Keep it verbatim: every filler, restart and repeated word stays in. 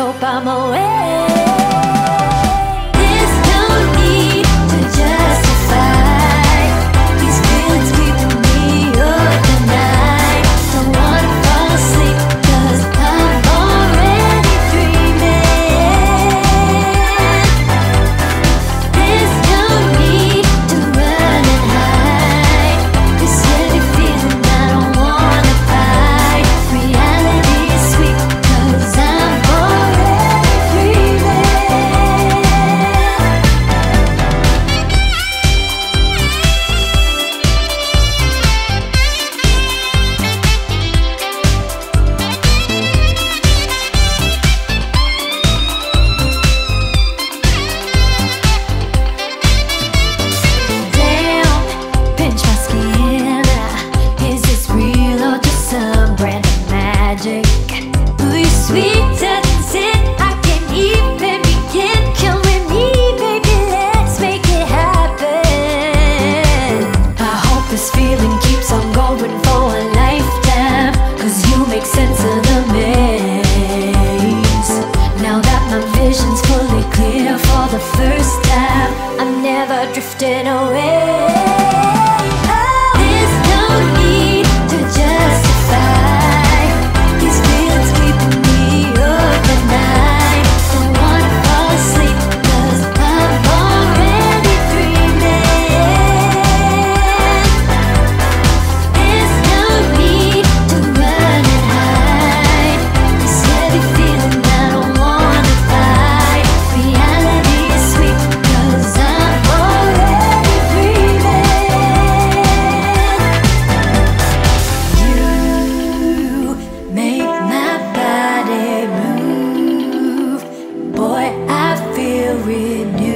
hope I'm away. There's no need to justify these feelings keeping me up at night. Don't wanna fall asleep 'cause I'm already dreaming. There's no need to run and hide this heavy feeling I don't wanna fight. Reality is sweet 'cause I'm already dreaming. Damn, pinch my skin. Is this real or just some brand of magic? Ooh, your sweet touch it, I can't even begin. Come with me, baby, let's make it happen. I hope this feeling keeps on going for a lifetime, 'cause you make sense of the maze. Now that my vision's fully clear for the first time, I'm never drifting away. There's no need to justify these feelings keeping me up at night. Don't wanna fall asleep 'cause I'm already dreaming. There's no need to run and hide this heavy feeling I don't wanna fight. Reality is sweet 'cause I'm already dreaming. You make my body move. Boy, I feel renewed.